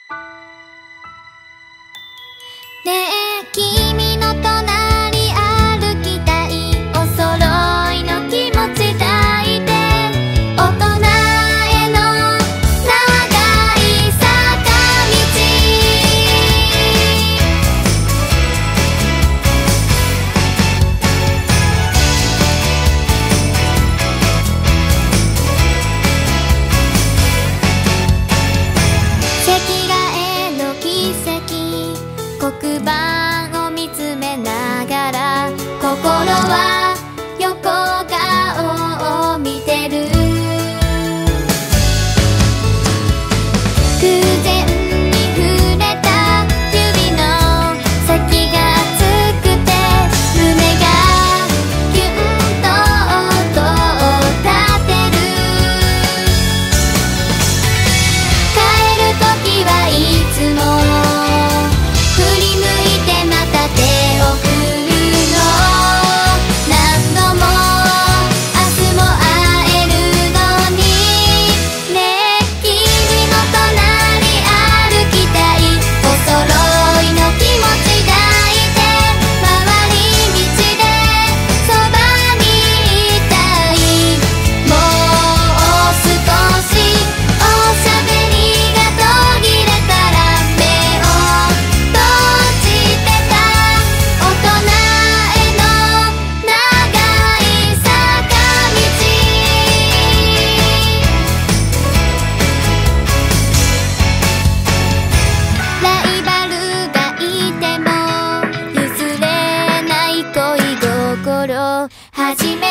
ねえ君の隣歩きたい、お揃いの気持ち抱いて、大人への長い坂道。席替えの奇跡、黒板を見つめながら心は横顔を見てる。偶然に触れた指の先が熱くて、胸がキュンと音を立てる。帰る時はいつも振り向いてまた手を振るの。何度も明日も会えるのに。ねえ君の隣歩きたい、お揃いの気持ち抱いて、回り道でそばにいたい。もう少しおしゃべりが途切れたら目を閉じてた。大人への長い坂道。ライバルがいても譲れない恋心。初め